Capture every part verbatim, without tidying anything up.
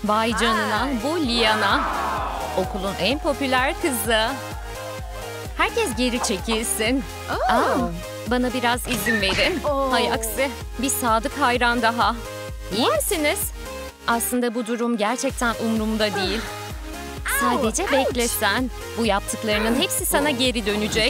Vay canına, bu Liana. Okulun en popüler kızı. Herkes geri çekilsin. Aa, bana biraz izin verin. Hay aksi, bir sadık hayran daha. İyi misiniz? Aslında bu durum gerçekten umurumda değil. Sadece bekle sen. Bu yaptıklarının hepsi sana geri dönecek.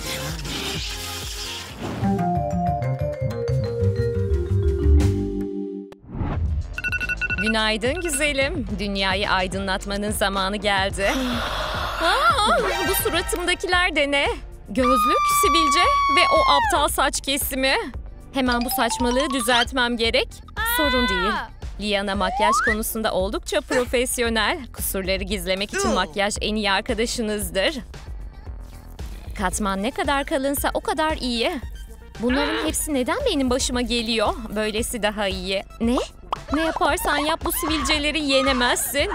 Günaydın güzelim. Dünyayı aydınlatmanın zamanı geldi. Aa, bu suratımdakiler de ne? Gözlük, sivilce ve o aptal saç kesimi. Hemen bu saçmalığı düzeltmem gerek. Sorun değil. Liana makyaj konusunda oldukça profesyonel. Kusurları gizlemek için makyaj en iyi arkadaşınızdır. Katman ne kadar kalınsa o kadar iyi. Bunların hepsi neden benim başıma geliyor? Böylesi daha iyi. Ne? Ne yaparsan yap bu sivilceleri yenemezsin.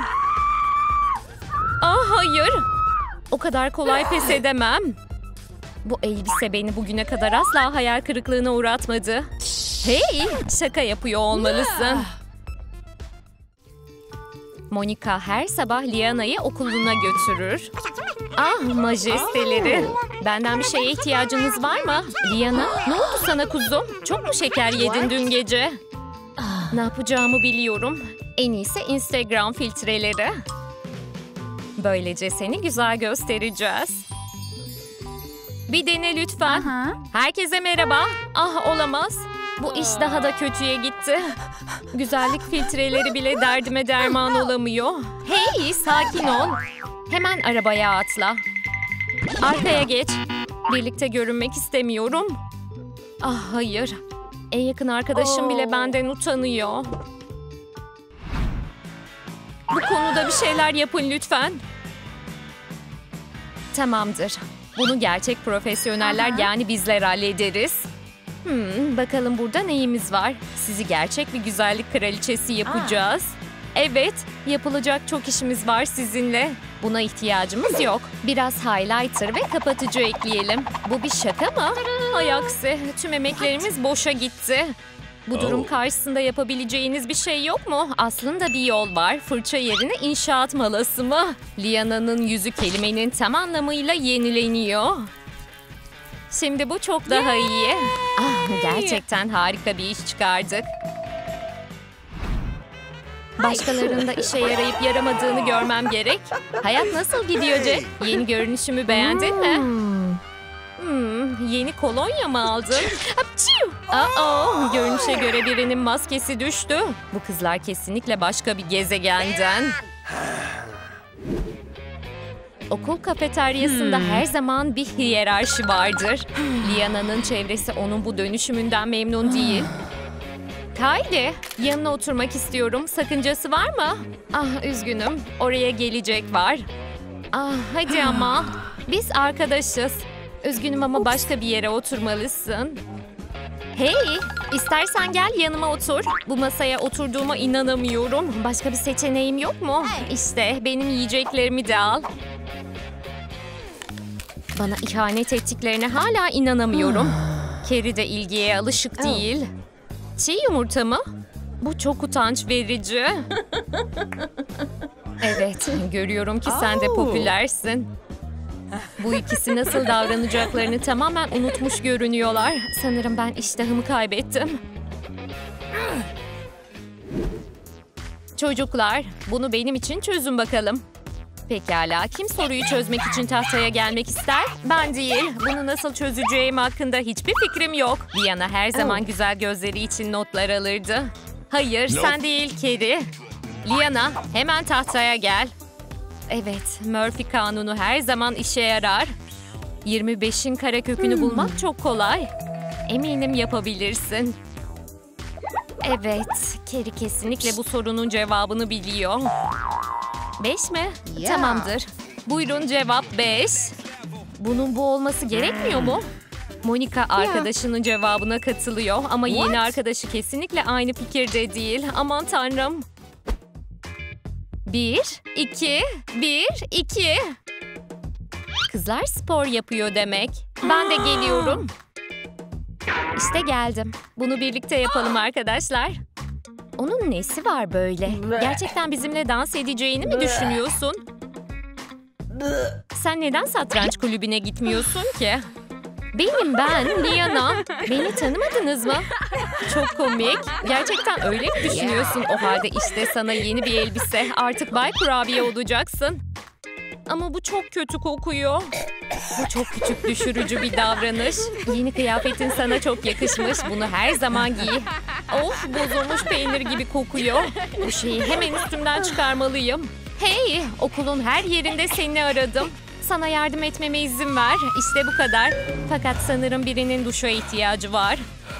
Ah hayır. O kadar kolay pes edemem. Bu elbise beni bugüne kadar asla hayal kırıklığına uğratmadı. Hey, şaka yapıyor olmalısın. Monica her sabah Liana'yı okuluna götürür. Ah majesteleri. Benden bir şeye ihtiyacınız var mı? Liana, ne oldu sana kuzum? Çok mu şeker yedin dün gece? Ne yapacağımı biliyorum. En iyisi Instagram filtreleri. Böylece seni güzel göstereceğiz. Bir dene lütfen. Herkese merhaba. Ah olamaz. Bu iş daha da kötüye gitti. Güzellik filtreleri bile derdime derman olamıyor. Hey, sakin ol. Hemen arabaya atla. Arkaya geç. Birlikte görünmek istemiyorum. Ah hayır. En yakın arkadaşım bile benden utanıyor. Bu konuda bir şeyler yapın lütfen. Tamamdır. Bunu gerçek profesyoneller yani bizler hallederiz. Hmm, bakalım burada neyimiz var? Sizi gerçek bir güzellik kraliçesi yapacağız. Evet, yapılacak çok işimiz var sizinle. Buna ihtiyacımız yok. Biraz highlighter ve kapatıcı ekleyelim. Bu bir şaka mı? Hay aksi, tüm emeklerimiz boşa gitti. Bu durum karşısında yapabileceğiniz bir şey yok mu? Aslında bir yol var. Fırça yerine inşaat malası mı? Liana'nın yüzü kelimenin tam anlamıyla yenileniyor. Şimdi bu çok daha iyi. Ah, gerçekten harika bir iş çıkardık. Başkalarının da işe yarayıp yaramadığını görmem gerek. Hayat nasıl gidiyor Jack? Yeni görünüşümü beğendin mi? Hmm, yeni kolonya mı aldın? Aa, görünüşe göre birinin maskesi düştü. Bu kızlar kesinlikle başka bir gezegenden. Okul kafeteryasında hmm. her zaman bir hiyerarşi vardır. Liana'nın çevresi onun bu dönüşümünden memnun değil. Kylie, yanına oturmak istiyorum. Sakıncası var mı? Ah, üzgünüm. Oraya gelecek var. Ah, hadi ama. Biz arkadaşız. Üzgünüm ama başka bir yere oturmalısın. Hey, istersen gel yanıma otur. Bu masaya oturduğuma inanamıyorum. Başka bir seçeneğim yok mu? İşte benim yiyeceklerimi de al. Bana ihanet ettiklerine hala inanamıyorum. Carrie de ilgiye alışık değil. Çiğ yumurta mı? Bu çok utanç verici. Evet, görüyorum ki sen de popülersin. Bu ikisi nasıl davranacaklarını tamamen unutmuş görünüyorlar. Sanırım ben iştahımı kaybettim. Çocuklar, bunu benim için çözün bakalım. Pekala, kim soruyu çözmek için tahtaya gelmek ister? Ben değil. Bunu nasıl çözeceğim hakkında hiçbir fikrim yok. Liana her zaman güzel gözleri için notlar alırdı. Hayır, sen değil Carrie. Liana, hemen tahtaya gel. Evet, Murphy kanunu her zaman işe yarar. yirmi beşin karekökünü hmm. bulmak çok kolay. Eminim yapabilirsin. Evet, Carrie kesinlikle bu sorunun cevabını biliyor. Beş mi? Yeah. Tamamdır. Buyurun cevap beş. Bunun bu olması gerekmiyor mu? Monica arkadaşının yeah. cevabına katılıyor ama What? yeni arkadaşı kesinlikle aynı fikirde değil. Aman tanrım. Bir, iki, bir, iki. Kızlar spor yapıyor demek. Ben de geliyorum. İşte geldim. Bunu birlikte yapalım arkadaşlar. Onun nesi var böyle? Gerçekten bizimle dans edeceğini mi düşünüyorsun? Sen neden satranç kulübüne gitmiyorsun ki? Benim ben, Liana. Beni tanımadınız mı? Çok komik. Gerçekten öyle mi düşünüyorsun? O halde işte sana yeni bir elbise. Artık Bay Kurabiye olacaksın. Ama bu çok kötü kokuyor. Bu çok küçük düşürücü bir davranış. Yeni kıyafetin sana çok yakışmış. Bunu her zaman giy. Of, bozulmuş peynir gibi kokuyor. Bu şeyi hemen üstümden çıkarmalıyım. Hey, okulun her yerinde seni aradım. Sana yardım etmeme izin ver. İşte bu kadar. Fakat sanırım birinin duşa ihtiyacı var.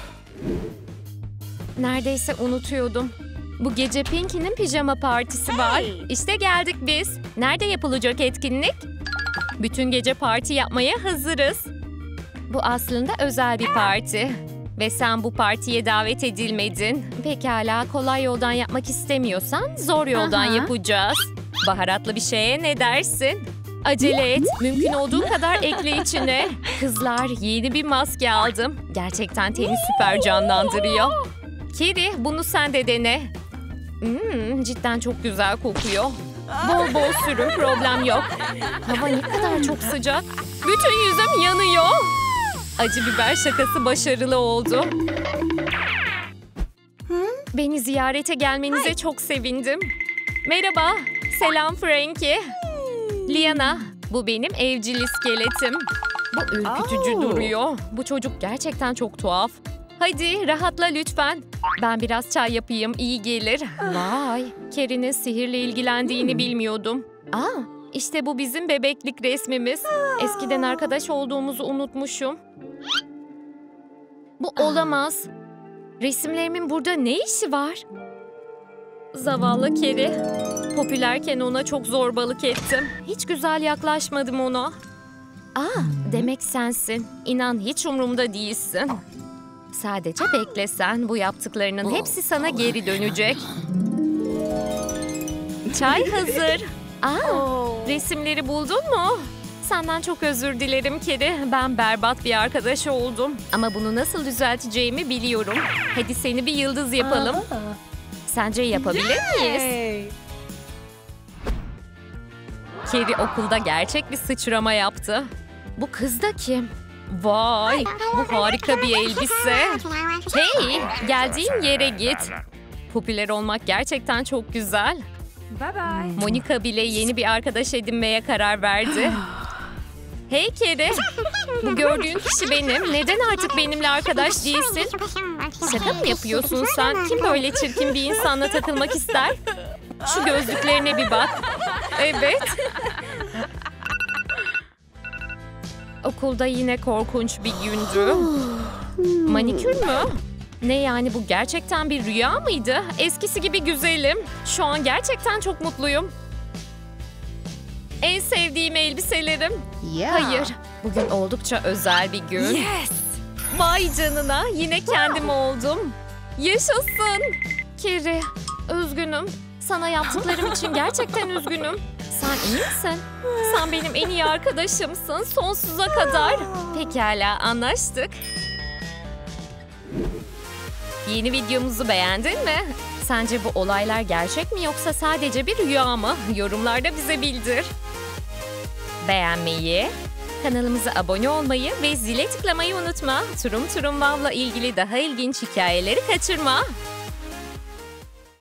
Neredeyse unutuyordum. Bu gece Pinky'nin pijama partisi var. İşte geldik biz. Nerede yapılacak etkinlik? Bütün gece parti yapmaya hazırız. Bu aslında özel bir parti. Ve sen bu partiye davet edilmedin. Pekala, kolay yoldan yapmak istemiyorsan zor yoldan Aha. yapacağız. Baharatlı bir şeye ne dersin? Acele et. Mümkün olduğu kadar ekle içine. Kızlar, yeni bir maske aldım. Gerçekten teni süper canlandırıyor. Kiri, bunu sen de dene. Hmm, cidden çok güzel kokuyor. Bol bol sürün, problem yok. Hava ne kadar çok sıcak. Bütün yüzüm yanıyor. Acı biber şakası başarılı oldu. Beni ziyarete gelmenize çok sevindim. Merhaba, selam Frankie. Liana, bu benim evcil iskeletim. Bu ürkütücü Oh. duruyor. Bu çocuk gerçekten çok tuhaf. Hadi rahatla lütfen. Ben biraz çay yapayım, iyi gelir. Vay, Carrie'nin sihirle ilgilendiğini bilmiyordum. Aa, işte bu bizim bebeklik resmimiz. Eskiden arkadaş olduğumuzu unutmuşum. Bu olamaz. Resimlerimin burada ne işi var? Zavallı Carrie. Popülerken ona çok zorbalık ettim. Hiç güzel yaklaşmadım ona. Aa, demek sensin. İnan hiç umurumda değilsin. Sadece bekle sen. Bu yaptıklarının hepsi sana geri dönecek. Çay hazır. Aa, resimleri buldun mu? Senden çok özür dilerim Carrie. Ben berbat bir arkadaş oldum. Ama bunu nasıl düzelteceğimi biliyorum. Hadi seni bir yıldız yapalım. Sence yapabilir miyiz? Carrie okulda gerçek bir sıçrama yaptı. Bu kız da kim? Vay, bu harika bir elbise. Hey, geldiğin yere git. Popüler olmak gerçekten çok güzel. Bye bye. Monica bile yeni bir arkadaş edinmeye karar verdi. Hey Carrie, bu gördüğün kişi benim. Neden artık benimle arkadaş değilsin? Şaka mı yapıyorsun sen? Kim böyle çirkin bir insanla takılmak ister? Şu gözlüklerine bir bak. Evet. Okulda yine korkunç bir gündü. Manikür mü? Ne yani, bu gerçekten bir rüya mıydı? Eskisi gibi güzelim. Şu an gerçekten çok mutluyum. En sevdiğim elbiselerim. Hayır, bugün oldukça özel bir gün. Yes. Vay canına, yine kendim oldum. Yaşasın. Carrie, üzgünüm. Sana yaptıklarım için gerçekten üzgünüm. Sen iyi misin? Sen benim en iyi arkadaşımsın sonsuza kadar. Pekala, anlaştık. Yeni videomuzu beğendin mi? Sence bu olaylar gerçek mi yoksa sadece bir rüya mı? Yorumlarda bize bildir. Beğenmeyi, kanalımıza abone olmayı ve zile tıklamayı unutma. Turum Turum Vav'la ilgili daha ilginç hikayeleri kaçırma.